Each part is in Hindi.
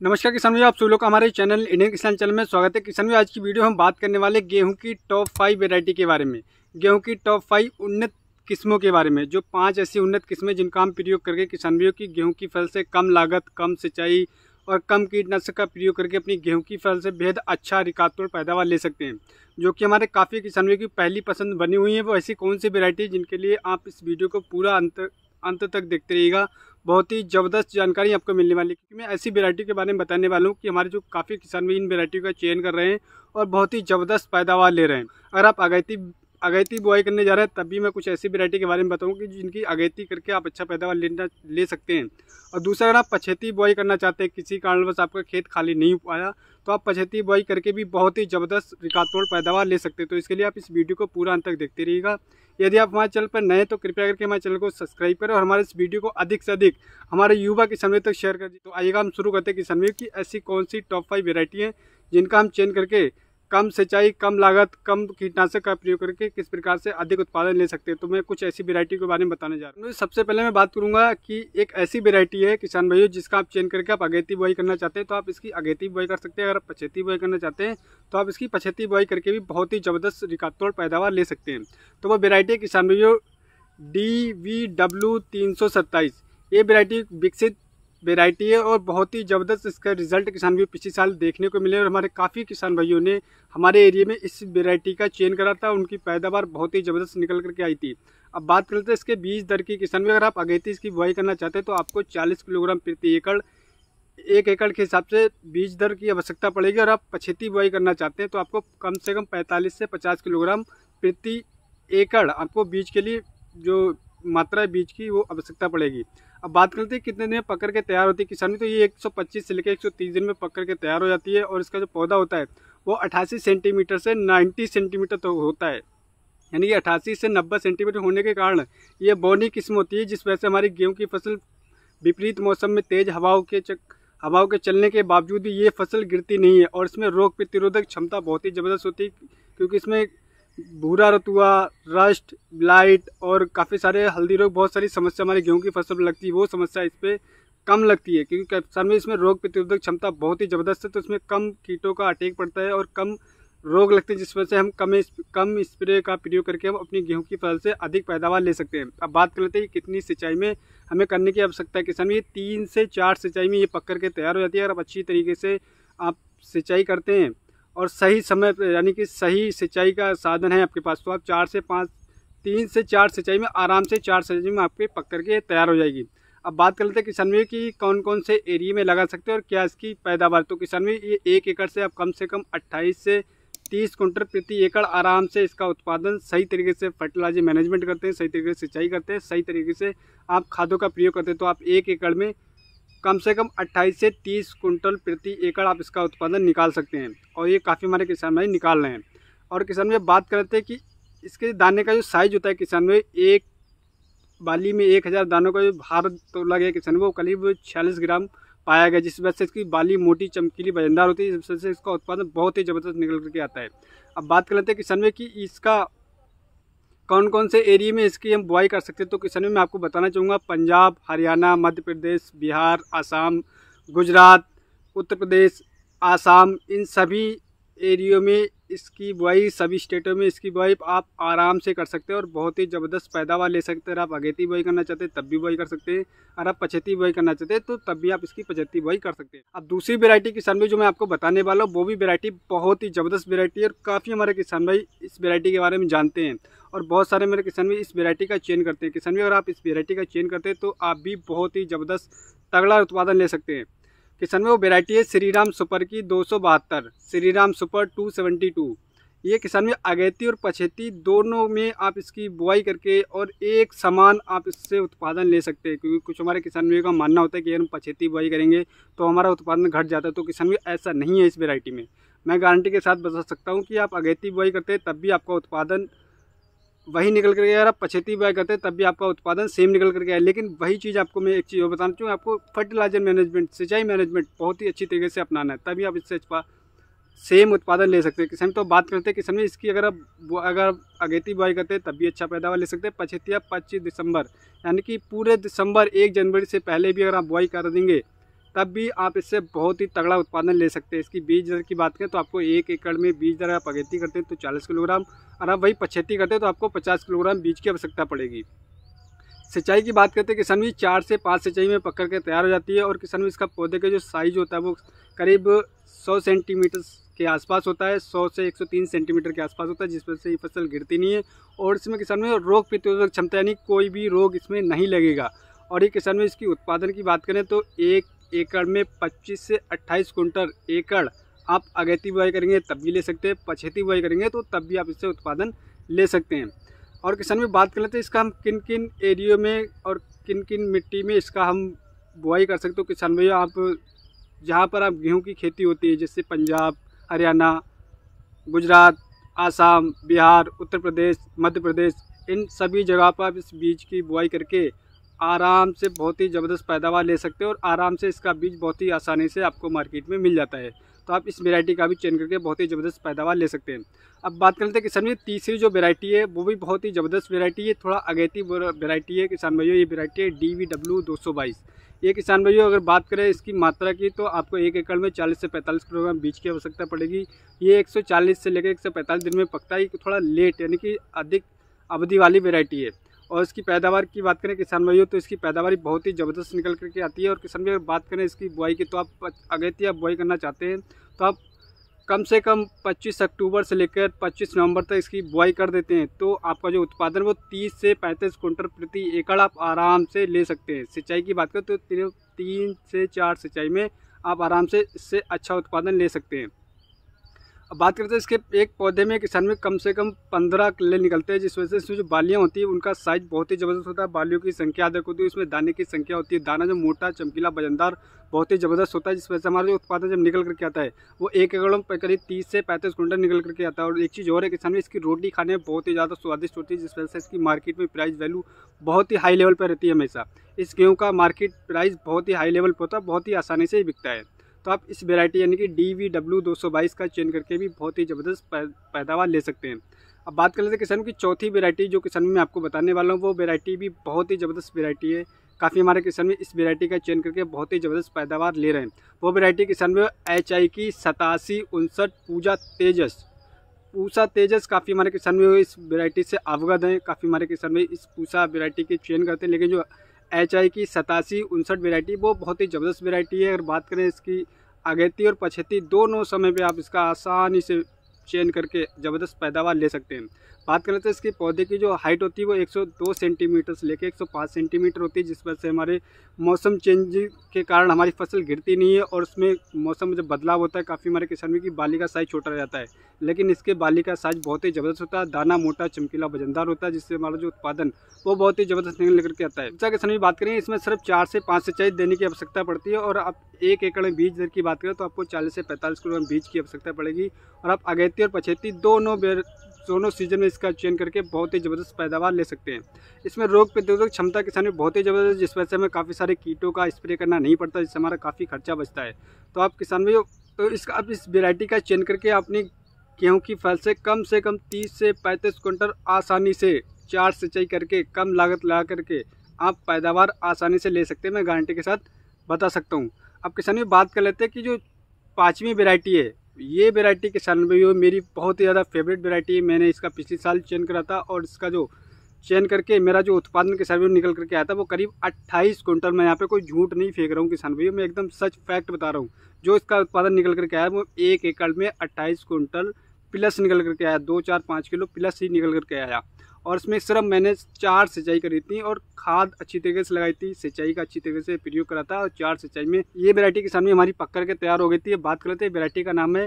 नमस्कार किसान भाई, आप सभी लोग का हमारे चैनल इंडियन किसान चैनल में स्वागत है। किसान भाई, आज की वीडियो हम बात करने वाले गेहूं की टॉप 5 वैरायटी के बारे में। गेहूं की टॉप 5 उन्नत किस्मों के बारे में, जो 5 ऐसी उन्नत किस्में जिनका हम प्रयोग करके किसान भाइयों की गेहूं की फसल से कम लागत, कम सिंचाई और कम कीटनाशक का प्रयोग करके अपनी गेहूं की फसल से बेहद अच्छा रिकार्डतोड़ पैदावार ले सकते हैं, जो कि हमारे काफ़ी किसान भाइयों की पहली पसंद बनी हुई है। वो ऐसी कौन सी वैरायटी जिनके लिए आप इस वीडियो को पूरा अंत तक देखते रहिएगा। बहुत ही ज़बरदस्त जानकारी आपको मिलने वाली है, क्योंकि मैं ऐसी वैरायटी के बारे में बताने वाला हूँ कि हमारे जो काफ़ी किसान भी इन वैरायटी का चयन कर रहे हैं और बहुत ही ज़बरदस्त पैदावार ले रहे हैं। अगर आप अगैती बुआई करने जा रहे हैं तब भी मैं कुछ ऐसी वैरायटी के बारे में बताऊँ कि जिनकी अगैती करके आप अच्छा पैदावार ले सकते हैं। और दूसरा, अगर आप पछेती बुआई करना चाहते हैं, किसी कारणवश आपका खेत खाली नहीं हो पाया, तो आप पछेती बुआई करके भी बहुत ही ज़बरदस्त रिकार्डतोड़ पैदावार ले सकते हैं। तो इसके लिए आप इस वीडियो को पूरा अंत तक देखते रहिएगा। यदि आप हमारे चैनल पर नए हैं तो कृपया करके हमारे चैनल को सब्सक्राइब करें और हमारे इस वीडियो को अधिक से अधिक हमारे युवा किसानों तक शेयर कर दीजिए। तो आइएगा हम शुरू करते हैं किसानों की ऐसी कौन सी टॉप 5 वैरायटी है जिनका हम चयन करके कम सिंचाई, कम लागत, कम कीटनाशक का प्रयोग करके किस प्रकार से अधिक उत्पादन ले सकते हैं। तो मैं कुछ ऐसी वैरायटी के बारे में बताने जा रहा हूँ। सबसे पहले मैं बात करूंगा कि एक ऐसी वैरायटी है किसान भाइयों जिसका आप चयन करके आप अगेती बुआई करना चाहते हैं तो आप इसकी अगेती बुआई कर सकते हैं। अगर आप पछेती बुआई करना चाहते हैं तो आप इसकी पछेती बुआई करके भी बहुत ही ज़बरदस्त रिकार्डतोड़ पैदावार ले सकते हैं। तो वो वैरायटी है किसान भाइयों DVW 327। ये वैरायटी विकसित वैरायटी है और बहुत ही ज़बरदस्त इसका रिजल्ट किसान भाइयों पिछले साल देखने को मिले और हमारे काफ़ी किसान भाइयों ने हमारे एरिया में इस वैरायटी का चयन करा था। उनकी पैदावार बहुत ही ज़बरदस्त निकल करके आई थी। अब बात करते हैं इसके बीज दर की। किसान भाई, अगर आप अगेती इसकी बुआई करना चाहते हैं तो आपको 40 किलोग्राम प्रति एकड़, 1 एकड़ के हिसाब से बीज दर की आवश्यकता पड़ेगी। और आप पछेती बुआई करना चाहते हैं तो आपको कम से कम 45 से 50 किलोग्राम प्रति एकड़ आपको बीज के लिए जो मात्रा है बीज की वो आवश्यकता पड़ेगी। अब बात करते हैं कितने दिन में पकड़ के तैयार होती है किसान, तो ये 125 से लेकर 130 दिन में पकड़ के तैयार हो जाती है। और इसका जो पौधा होता है वो 88 सेंटीमीटर से 90 सेंटीमीटर तक होता है, यानी कि 88 से 90 सेंटीमीटर होने के कारण ये बौनी किस्म होती है, जिस वजह से हमारी गेहूं की फसल विपरीत मौसम में तेज हवाओं के चलने के बावजूद भी ये फसल गिरती नहीं है। और इसमें रोग प्रतिरोधक क्षमता बहुत ही ज़बरदस्त होती है, क्योंकि इसमें भूरा रतुआ, रस्ट, ब्लाइट और काफ़ी सारे हल्दी रोग, बहुत सारी समस्या हमारी गेहूं की फसल में लगती है, वो समस्या इस पर कम लगती है, क्योंकि किसान में इसमें रोग प्रतिरोधक क्षमता बहुत ही ज़बरदस्त है। तो इसमें कम कीटों का अटैक पड़ता है और कम रोग लगते हैं, जिस वजह से हम कम स्प्रे का प्रयोग करके हम अपनी गेहूं की फसल से अधिक पैदावार ले सकते हैं। अब बात कर लेते हैं कि कितनी सिंचाई में हमें करने की आवश्यकता है। किसान में 3 से 4 सिंचाई में ये पक करके तैयार हो जाती है। अगर आप अच्छी तरीके से आप सिंचाई करते हैं और सही समय पर, यानी कि सही सिंचाई का साधन है आपके पास, तो आप 3 से 4 सिंचाई में आराम से 4 सिंचाई में आपके पक करके तैयार हो जाएगी। अब बात कर लेते हैं किसान में कि कौन कौन से एरिया में लगा सकते हैं और क्या इसकी पैदावार। तो किसान में ये 1 एकड़ से आप कम 28 से 30 कुंटल प्रति एकड़ आराम से इसका उत्पादन सही तरीके से फर्टिलाइजर मैनेजमेंट करते हैं, सही तरीके से सिंचाई करते हैं, सही तरीके से आप खादों का प्रयोग करते हैं, तो आप 1 एकड़ में कम से कम 28 से 30 कुंटल प्रति एकड़ आप इसका उत्पादन निकाल सकते हैं। और ये काफ़ी हमारे किसान भाई निकाल रहे हैं। और किसान भाई बात करते हैं कि इसके दाने का जो साइज होता है किसान भाई, एक बाली में 1000 दानों का जो भार तोला गया किसान वो करीब 46 ग्राम पाया गया, जिस वजह से इसकी बाली मोटी, चमकीली, वजनदार होती है, जिस वजह से इसका उत्पादन बहुत ही ज़बरदस्त निकल करके आता है। अब बात कर लेते हैं किसान भाई कि इसका कौन कौन से एरिया में इसकी हम बुआई कर सकते हैं। तो किसान में मैं आपको बताना चाहूँगा पंजाब, हरियाणा, मध्य प्रदेश, बिहार, आसाम, गुजरात, उत्तर प्रदेश, आसाम, इन सभी एरियो में इसकी बुआई, सभी स्टेटों में इसकी बुआई आप आराम से कर सकते हैं और बहुत ही ज़बरदस्त पैदावार ले सकते हैं। अगर आप अगेती बुआई करना चाहते हैं तब भी बुआई कर सकते हैं, अगर आप पछेती बुआई करना चाहते हैं तो तब भी आप इसकी पछेती बुआई कर सकते हैं। अब दूसरी वैरायटी किसान भाई जो मैं आपको बताने वाला हूँ वो भी वैरायटी बहुत ही ज़बरदस्त वैरायटी है और काफ़ी हमारे किसान भाई इस वैरायटी के बारे में जानते हैं और बहुत सारे मेरे किसान भाई इस वैरायटी का चयन करते हैं। किसान भाई, अगर आप इस वैरायटी का चयन करते हैं तो आप भी बहुत ही ज़बरदस्त तगड़ा उत्पादन ले सकते हैं। किसान में वो वैरायटी है श्रीराम सुपर की 272, श्रीराम सुपर 272। ये किसान में अगेती और पछेती दोनों में आप इसकी बुआई करके और एक समान आप इससे उत्पादन ले सकते हैं, क्योंकि कुछ हमारे किसान भाइयों का मानना होता है कि हम पछेती बुआई करेंगे तो हमारा उत्पादन घट जाता है। तो किसान भाई ऐसा नहीं है। इस वैरायटी में मैं गारंटी के साथ बता सकता हूँ कि आप अगेती बुआई करते हैं तब भी आपका उत्पादन वही निकल कर गया, अगर आप पछेती बुआई करते हैं तब भी आपका उत्पादन सेम निकल कर गया है। लेकिन वही चीज़ आपको मैं एक चीज़ और बताना चाहूँ, आपको फर्टिलाइजर मैनेजमेंट, सिंचाई मैनेजमेंट बहुत ही अच्छी तरीके से अपनाना है, तभी आप इससे सेम उत्पादन ले सकते हैं। किसान तो बात करते हैं किसान में इसकी अगर अगेती बुआई करते हैं तब भी अच्छा पैदावार ले सकते हैं। पछेती आप 25 दिसंबर, यानी कि पूरे दिसंबर 1 जनवरी से पहले भी अगर आप बुआई कर देंगे तब भी आप इससे बहुत ही तगड़ा उत्पादन ले सकते हैं। इसकी बीज दर की बात करें तो आपको 1 एकड़ में बीज दर आप अगेती करते हैं तो 40 किलोग्राम, और आप वही पछेती करते हैं तो आपको 50 किलोग्राम बीज की आवश्यकता पड़ेगी। सिंचाई की बात करते हैं, किसान भी 4 से 5 सिंचाई में पकड़ के तैयार हो जाती है। और किसान भी इसका पौधे का जो साइज होता है वो करीब 100 सेंटीमीटर के आसपास होता है, 100 से 103 सेंटीमीटर के आसपास होता है, जिस वजह से ये फसल गिरती नहीं है। और इसमें किसान में रोग प्रतिरोधक क्षमता यानी कोई भी रोग इसमें नहीं लगेगा। और ये किसान में इसकी उत्पादन की बात करें तो 1 एकड़ में 25 से 28 कुंटल एकड़ आप अगेती बुआई करेंगे तब भी ले सकते हैं, पछेती बुआई करेंगे तो तब भी आप इससे उत्पादन ले सकते हैं। और किसान में बात कर लेते हैं इसका हम किन किन एरियो में और किन किन मिट्टी में इसका हम बुआई कर सकते हो। किसान भैया आप जहाँ पर आप गेहूं की खेती होती है, जैसे पंजाब, हरियाणा, गुजरात, आसाम, बिहार, उत्तर प्रदेश, मध्य प्रदेश, इन सभी जगह पर आप इस बीज की बुआई करके आराम से बहुत ही ज़बरदस्त पैदावार ले सकते हो। और आराम से इसका बीज बहुत ही आसानी से आपको मार्केट में मिल जाता है। तो आप इस वैरायटी का भी चयन करके बहुत ही ज़बरदस्त पैदावार ले सकते हैं। अब बात कर लेते हैं किसान भाई तीसरी जो वैरायटी है वो भी बहुत ही ज़बरदस्त वैरायटी है, थोड़ा अगेती वैरायटी है किसान भाइयों। ये वैरायटी है DVW 222। ये किसान भाइयों अगर बात करें इसकी मात्रा की तो आपको 1 एकड़ में 40 से 45 किलोग्राम बीज की आवश्यकता पड़ेगी। ये 140 से लेकर 145 दिन में पकता है, थोड़ा लेट यानी कि अधिक अवधि वाली वैरायटी है। और इसकी पैदावार की बात करें किसान भाइयों तो इसकी पैदावार बहुत ही ज़बरदस्त निकल करके आती है। और किसान भाई अगर बात करें इसकी बुआई की तो आप अगेती आप बुआई करना चाहते हैं तो आप कम से कम 25 अक्टूबर से लेकर 25 नवंबर तक इसकी बुआई कर देते हैं तो आपका जो उत्पादन वो 30 से 35 कुंटल प्रति एकड़ आप आराम से ले सकते हैं। सिंचाई की बात करें तो 3 से 4 सिंचाई में आप आराम से इससे अच्छा उत्पादन ले सकते हैं। अब बात करते हैं इसके एक पौधे में किसान में कम से कम 15 किले निकलते हैं, जिस वजह से इसमें जो बालियाँ होती है उनका साइज बहुत ही ज़बरदस्त होता है। बालियों की संख्या अधिक होती है, उसमें दाने की संख्या होती है। दाना जो मोटा, चमकीला, वजनदार बहुत ही ज़बरदस्त होता है, जिस वजह से हमारा जो उत्पादन जब निकल करके आता है वो 1 एकड़ में करीब 30 से 35 कुंटल निकल करके आता है। और एक चीज़ और है किसान में इसकी रोटी खाने में बहुत ही ज़्यादा स्वादिष्ट होती है, जिस वजह से इसकी मार्केट में प्राइस वैल्यू बहुत ही हाई लेवल पर रहती है। हमेशा इस गेहूँ का मार्केट प्राइस बहुत ही हाई लेवल पर होता है, बहुत ही आसानी से ही बिकता है। तो आप इस वैरायटी यानी कि DVW 222 का चयन करके भी बहुत ही ज़बरदस्त पैदावार ले सकते हैं। अब बात कर लेते हैं किसान की चौथी वैरायटी जो किसान में आपको बताने वाला हूँ, वो वैरायटी भी बहुत ही ज़बरदस्त वैरायटी है। काफ़ी हमारे किसान में इस वैरायटी का चयन करके बहुत ही ज़बरदस्त पैदावार ले रहे हैं। वो वैरायटी किसान में HI की 8759 पूजा तेजस। पूसा तेजस काफ़ी हमारे किसान में इस वैरायटी से अवगत हैं, काफ़ी हमारे किसान में इस पूसा वैरायटी के चयन करते हैं। लेकिन जो HI की 8759 वैरायटी वो बहुत ही ज़बरदस्त वैरायटी है। अगर बात करें इसकी अगेती और पछेती दोनों समय पे आप इसका आसानी से चयन करके ज़बरदस्त पैदावार ले सकते हैं। बात करें तो इसके पौधे की जो हाइट होती है वो 102 सेंटीमीटर से लेकर 105 सेंटीमीटर होती है, जिस वजह से हमारे मौसम चेंज के कारण हमारी फसल गिरती नहीं है। और उसमें मौसम में जब बदलाव होता है काफ़ी हमारे किसान की बाली का साइज छोटा रह जाता है, लेकिन इसके बाली का साइज बहुत ही ज़बरदस्त होता है। दाना मोटा, चमकीला, वजनदार होता है, जिससे हमारा जो उत्पादन वो बहुत ही ज़बरदस्त निकल करके आता है। जैसा किसान की बात करें इसमें सिर्फ 4 से 5 सिंचाई देने की आवश्यकता पड़ती है। और आप 1 एकड़ में बीज दर की बात करें तो आपको 40 से 45 किलोग्राम बीज की आवश्यकता पड़ेगी। और आप अगेती और पछेती दोनों सीजन में इसका चयन करके बहुत ही ज़बरदस्त पैदावार ले सकते हैं। इसमें रोग प्रतिरोधक क्षमता किसान में बहुत ही ज़बरदस्त, जिस वजह से हमें काफ़ी सारे कीटों का स्प्रे करना नहीं पड़ता, जिससे हमारा काफ़ी खर्चा बचता है। तो आप किसान भाइयों तो इसका आप इस वैरायटी का चयन करके अपनी गेहूँ की फसल से कम 30 से 35 कुंटल आसानी से 4 सिंचाई करके कम लागत लगा करके आप पैदावार आसानी से ले सकते हैं, मैं गारंटी के साथ बता सकता हूँ। अब किसान में बात कर लेते हैं कि जो 5वीं वैरायटी है, ये वैरायटी किसान भाइयों मेरी बहुत ही ज़्यादा फेवरेट वैरायटी है। मैंने इसका पिछले साल चयन करा था और इसका जो चयन करके मेरा जो उत्पादन किसान भाइयों निकल करके आया था वो करीब 28 कुंटल। मैं यहाँ पे कोई झूठ नहीं फेंक रहा हूँ किसान भाइयों, मैं एकदम सच फैक्ट बता रहा हूँ। जो इसका उत्पादन निकल करके आया वो 1 एकड़ में 28 कुंटल प्लस निकल करके आया, 2-4-5 किलो प्लस ही निकल करके आया। और इसमें सिर्फ मैंने 4 सिंचाई करी थी और खाद अच्छी तरीके से लगाई थी, सिंचाई का अच्छी तरीके से प्रयोग करा था। और 4 सिंचाई में ये वैरायटी किसान में हमारी पक करके तैयार हो गई थी। बात कर लेते हैं वैरायटी का नाम है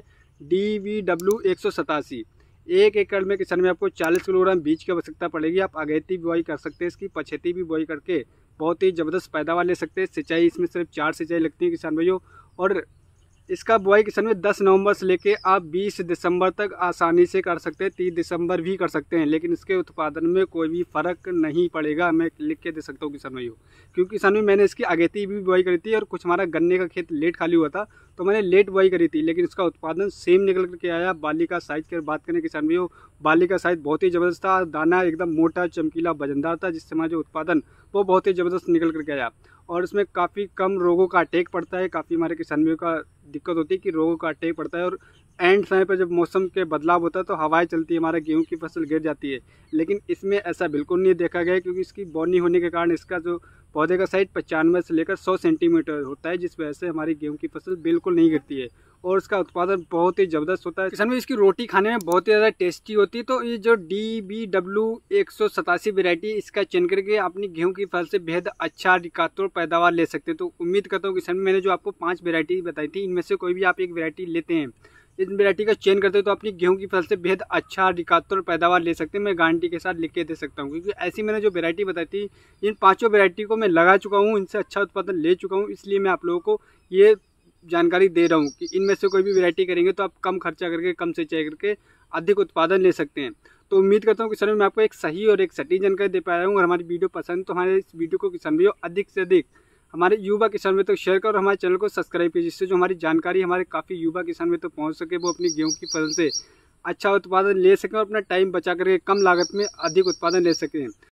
DVW 187। 1 एकड़ में किसान में आपको 40 किलोग्राम बीज की आवश्यकता पड़ेगी। आप अगेती बुआई कर सकते हैं, इसकी पछेती भी बुआई करके बहुत ही ज़बरदस्त पैदावार ले सकते हैं। सिंचाई इसमें सिर्फ 4 सिंचाई लगती है किसान भाइयों। और इसका बुआई किसान में 10 नवंबर से लेके आप 20 दिसंबर तक आसानी से कर सकते हैं, 30 दिसंबर भी कर सकते हैं। लेकिन इसके उत्पादन में कोई भी फ़र्क नहीं पड़ेगा, मैं लिख के दे सकता हूँ किसान भाइयों। क्योंकि किसान में मैंने इसकी अगेती भी बुआई करी थी और कुछ हमारा गन्ने का खेत लेट खाली हुआ था तो मैंने लेट बुआई करी थी, लेकिन इसका उत्पादन सेम निकल करके आया। बाली का साइज़ की बात करें किसान भाइयों, बाली का साइज़ बहुत ही ज़बरदस्त था, दाना एकदम मोटा, चमकीला, वजनदार था, जिससे हमारा जो उत्पादन वो बहुत ही ज़बरदस्त निकल करके आया। और उसमें काफ़ी कम रोगों का अटैक पड़ता है। काफ़ी हमारे किसानों का दिक्कत होती है कि रोगों का अटैक पड़ता है, और एंड समय पर जब मौसम के बदलाव होता है तो हवाएं चलती है, हमारा गेहूं की फसल गिर जाती है। लेकिन इसमें ऐसा बिल्कुल नहीं देखा गया है, क्योंकि इसकी बौनी होने के कारण इसका जो पौधे का साइज 95 से लेकर 100 सेंटीमीटर होता है, जिस वजह से हमारी गेहूं की फसल बिल्कुल नहीं गिरती है और उसका उत्पादन बहुत ही ज़बरदस्त होता है। किसान में इसकी रोटी खाने में बहुत ही ज़्यादा टेस्टी होती है। तो ये जो DBW 187 वेराइटी, इसका चयन करके अपनी गेहूं की फसल से बेहद अच्छा रिकातोड़ पैदावार ले सकते हैं। तो उम्मीद करता हूँ किसान, मैंने जो आपको 5 वेराइटी बताई थी, इनमें से कोई भी आप एक वेराइटी लेते हैं, इन वेराइटी का चयन करते हैं, तो अपनी गेहूं की फसल से बेहद अच्छा रिकातोड़ पैदावार ले सकते हैं। मैं गारंटी के साथ लिख के दे सकता हूं, क्योंकि ऐसी मैंने जो वेराइटी बताई थी, इन 5 वेराइटी को मैं लगा चुका हूं, इनसे अच्छा उत्पादन ले चुका हूं। इसलिए मैं आप लोगों को ये जानकारी दे रहा हूं कि इनमें से कोई भी वेराइटी करेंगे तो आप कम खर्चा करके, कम सिंचाई करके अधिक उत्पादन ले सकते हैं। तो उम्मीद करता हूं कि सर मैं आपको एक सही और एक सटीक जानकारी दे पाया हूं। और हमारी वीडियो पसंद तो हमारे इस वीडियो को किसान भाइयों अधिक से अधिक हमारे युवा किसान में तक शेयर करो और हमारे चैनल को सब्सक्राइब कीजिए, जिससे जो हमारी जानकारी हमारे काफ़ी युवा किसान में तक पहुंच सके, वो अपनी गेहूं की फसल से अच्छा उत्पादन ले सकें और अपना टाइम बचा करके कम लागत में अधिक उत्पादन ले सकें।